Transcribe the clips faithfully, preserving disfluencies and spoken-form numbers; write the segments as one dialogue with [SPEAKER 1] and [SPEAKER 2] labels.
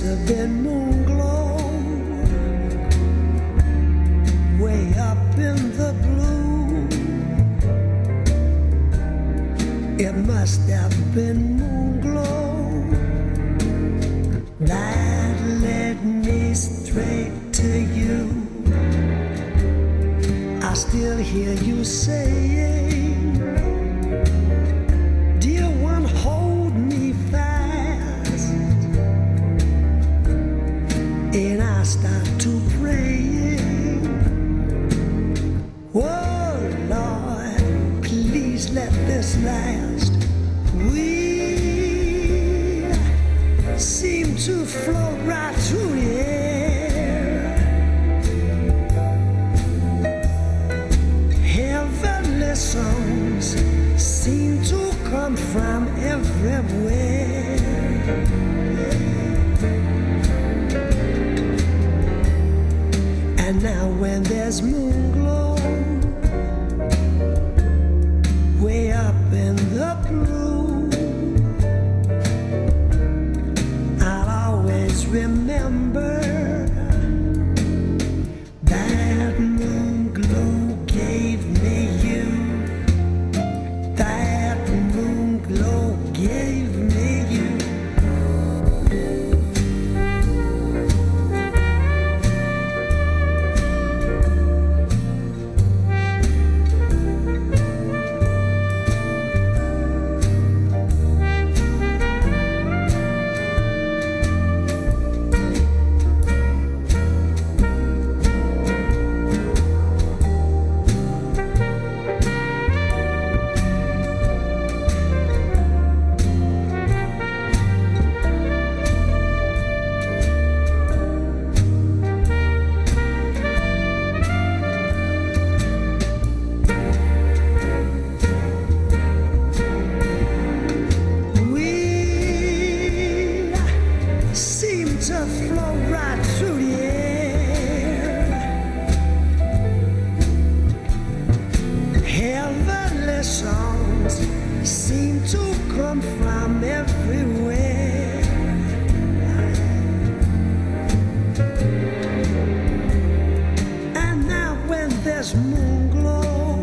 [SPEAKER 1] have been moon glow way up in the blue. It must have been moon glow that led me straight to you. I still hear you saying, dear one, hold me fast. And I start to praying, oh Lord, please let this last. We seem to float right through the air. Heavenly songs seem to come from everywhere. And now when there's moon glow way up in the blue, I'll always remember that moon glow gave me you. That moon glow gave me you. To flow right through the air. Heavenly songs seem to come from everywhere. And now when there's moon glow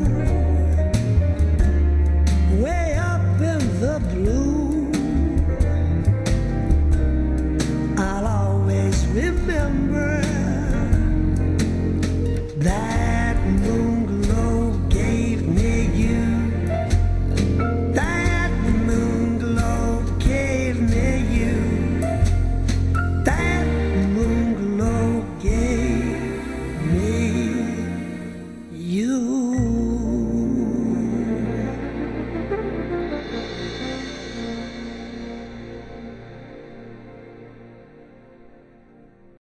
[SPEAKER 1] way up in the blue, remember